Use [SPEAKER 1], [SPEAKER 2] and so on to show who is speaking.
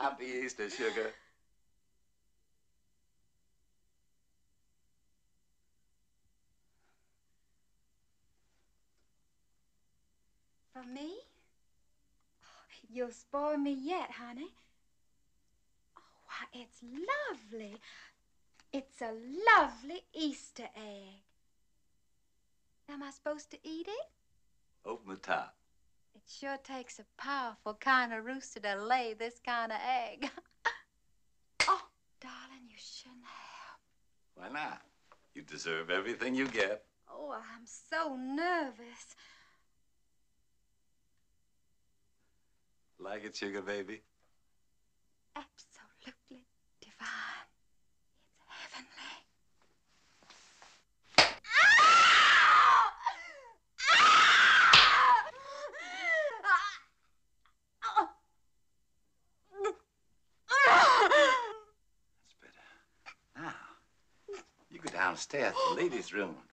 [SPEAKER 1] Happy Easter, sugar.
[SPEAKER 2] For me? Oh, you'll spoil me yet, honey. Oh, why, it's lovely. It's a lovely Easter egg. Am I supposed to eat it?
[SPEAKER 1] Open the top.
[SPEAKER 2] It sure takes a powerful kind of rooster to lay this kind of egg. Oh, darling, you shouldn't have.
[SPEAKER 1] Why not? You deserve everything you get.
[SPEAKER 2] Oh, I'm so nervous.
[SPEAKER 1] Like it, sugar baby?
[SPEAKER 2] Absolutely divine. It's heavenly.
[SPEAKER 1] That's better. Now, you go downstairs to the ladies' room.